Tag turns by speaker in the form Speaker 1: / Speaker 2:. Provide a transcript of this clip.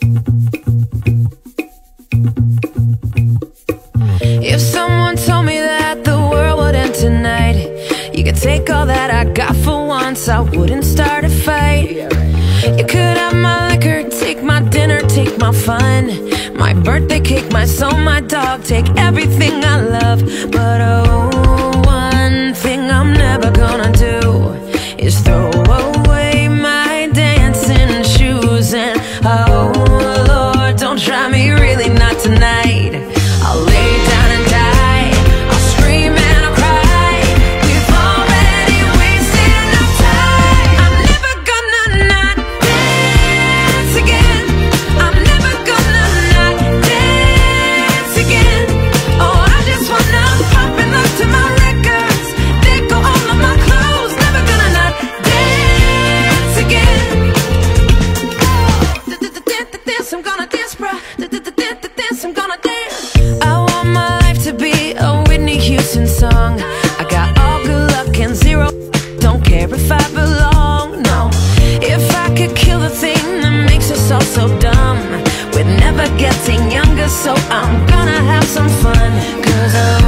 Speaker 1: If someone told me that the world would end tonight, you could take all that I got for once, I wouldn't start a fight. You could have my liquor, take my dinner, take my fun, my birthday cake, my soul, my dog, take everything I love. But oh, one thing I'm never gonna do is throw away my dancing shoes. And oh Lord, don't try me, really not tonight. I'll lay down and die, I'll scream and I'll cry. We've already wasted enough time. I'm never gonna not dance again. I'm never gonna not dance again. Oh, I just wanna pop and look to my records, let go all of my clothes. Never gonna not dance again. Dance, I'm gonna dance, bruh. Dance, I'm gonna dance. I want my life to be a Whitney Houston song. I got all good luck and zero, don't care if I belong, no. If I could kill the thing that makes us all so dumb, we're never getting younger, so I'm gonna have some fun. 'Cause